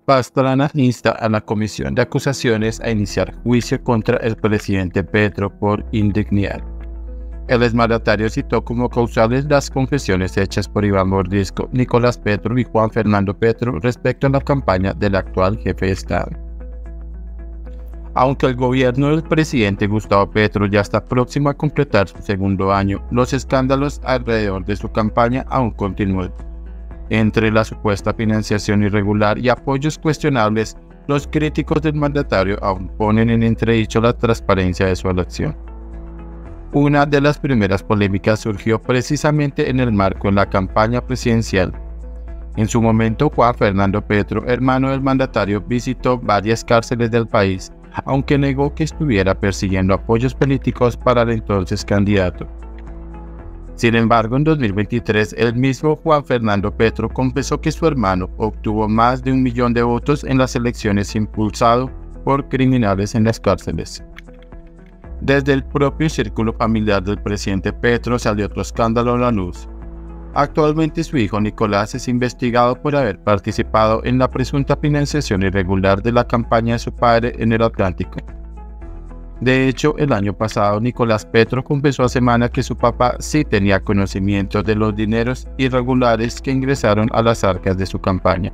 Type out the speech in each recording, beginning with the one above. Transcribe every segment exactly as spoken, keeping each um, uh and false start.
Pastrana insta a la Comisión de Acusaciones a iniciar juicio contra el presidente Petro por indignidad. El exmandatario citó como causales las confesiones hechas por Iván Mordisco, Nicolás Petro y Juan Fernando Petro respecto a la campaña del actual jefe de Estado. Aunque el gobierno del presidente Gustavo Petro ya está próximo a completar su segundo año, los escándalos alrededor de su campaña aún continúan. Entre la supuesta financiación irregular y apoyos cuestionables, los críticos del mandatario aún ponen en entredicho la transparencia de su elección. Una de las primeras polémicas surgió precisamente en el marco de la campaña presidencial. En su momento, Juan Fernando Petro, hermano del mandatario, visitó varias cárceles del país, aunque negó que estuviera persiguiendo apoyos políticos para el entonces candidato. Sin embargo, en dos mil veintitrés, el mismo Juan Fernando Petro confesó que su hermano obtuvo más de un millón de votos en las elecciones impulsado por criminales en las cárceles. Desde el propio círculo familiar del presidente Petro salió otro escándalo a la luz. Actualmente su hijo Nicolás es investigado por haber participado en la presunta financiación irregular de la campaña de su padre en el Atlántico. De hecho, el año pasado Nicolás Petro confesó a Semana que su papá sí tenía conocimiento de los dineros irregulares que ingresaron a las arcas de su campaña.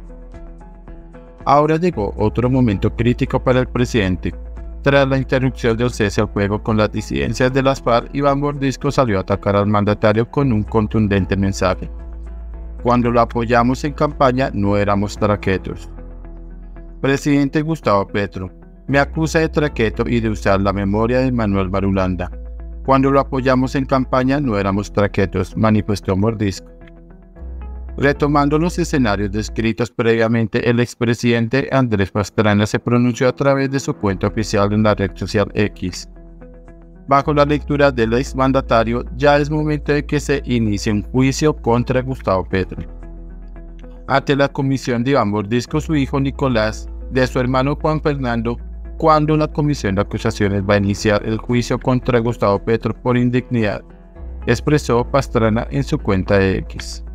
Ahora llegó otro momento crítico para el presidente. Tras la interrupción del cese al fuego con las disidencias de las FARC, Iván Mordisco salió a atacar al mandatario con un contundente mensaje. Cuando lo apoyamos en campaña no éramos traquetos. Presidente Gustavo Petro, me acusa de traqueto y de usar la memoria de Manuel Marulanda. Cuando lo apoyamos en campaña no éramos traquetos, manifestó Mordisco. Retomando los escenarios descritos previamente, el expresidente Andrés Pastrana se pronunció a través de su cuenta oficial en la red social X. Bajo la lectura del exmandatario, ya es momento de que se inicie un juicio contra Gustavo Petro. Ante la comisión de Iván Mordisco, su hijo Nicolás, de su hermano Juan Fernando, cuando la comisión de acusaciones va a iniciar el juicio contra Gustavo Petro por indignidad, expresó Pastrana en su cuenta de X.